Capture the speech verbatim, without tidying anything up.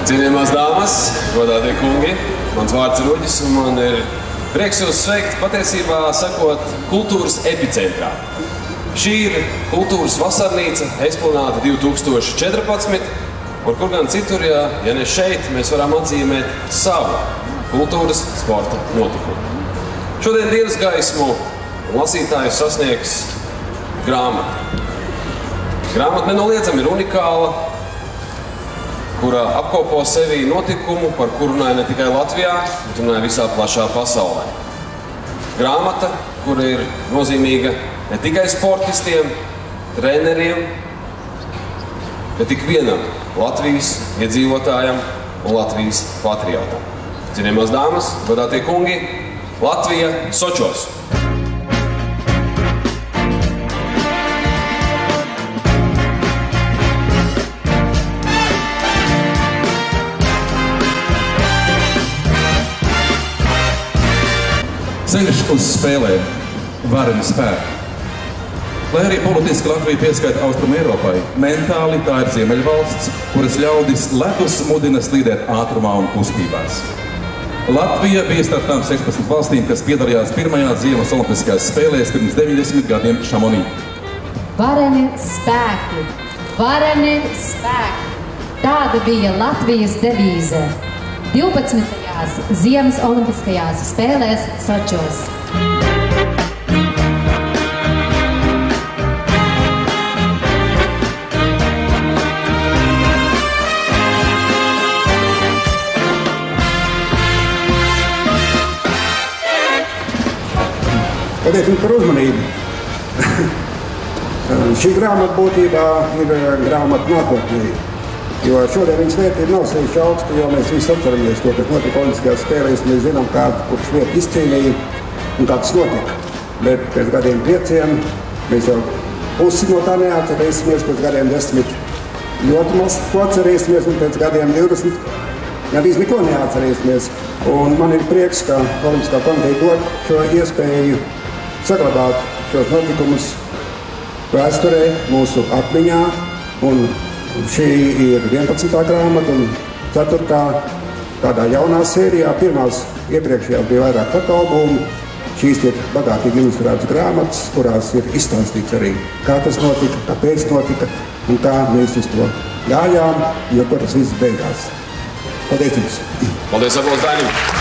Cienījamās dāmas, godātie kungi, mans vārds ir Uģis, un man ir prieks jūs sveikt patiesībā sakot kultūras epicentrā. Šī ir kultūras vasarnīca, eksponāta divi tūkstoši četrpadsmit, un kur gan citur, ja, ja ne šeit, mēs varam atzīmēt savu kultūras sporta notikumu. Šodien dienas gaismu lasītājus sasniegs grāmata. Grāmata nenoliedzami ir unikāla, kura apkopo sevī notikumu, par kuru runāja ne tikai Latvijā, bet runāja visā plašā pasaulē. Grāmata, kura ir nozīmīga ne tikai sportistiem, treneriem, bet ikvienam Latvijas iedzīvotājam un Latvijas patriotam. Cienījamās dāmas, godātie kungi, Latvija Sočos! Ceļš uz spēlēm, vareni spēki. Lai arī politiski Latvija pieskaita Austrum Eiropai, mentāli tā ir ziemeļvalsts, kuras ļaudis ledus mudina slīdēt ātrumā un kustībās. Latvija bija starp tām sešpadsmit valstīm, kas piedalījās pirmajās ziemas olimpiskajās spēlēs pirms deviņdesmit gadiem Šamonī. Vareni spēki, vareni spēki. Tāda bija Latvijas devīze divpadsmitajās Ziemas olimpiskajās spēlēs Sočos. Paldies jums par uzmanību. Šī grāmata būtībā ir grāmata nākotnē. Jo šodien viņas vērtība nav sevišķi augsta, jo mēs visi atceramies to, kas notika olimpiskajās spēlēs. Mēs zinām, kādu kurš vietu izcīnīja un kā tas notika. Bet pēc gadiem pieciem mēs jau pusi no tā neatcerēsimies, pēc gadiem desmit ļoti maz ko atcerēsimies, un pēc gadiem divdesmit gandrīz neko neatcerēsimies. Un man ir prieks, ka Olimpiskā komiteja dod šo iespēju saglabāt šos notikumus vēsturē, mūsu atmiņā. Un šī ir vienpadsmitā grāmata un ceturtā tādā jaunā sērijā. Pirmās iepriekšējās bija vairāk fotoalbumu. Šīs ir bagātīgi ilustrētas grāmatas, kurās ir izstāstīts arī, kā tas notika, kāpēc notika un kā mēs uz to gājām, jo ko tas viss beigās. Paldies jums! Paldies, aplaus Dainim!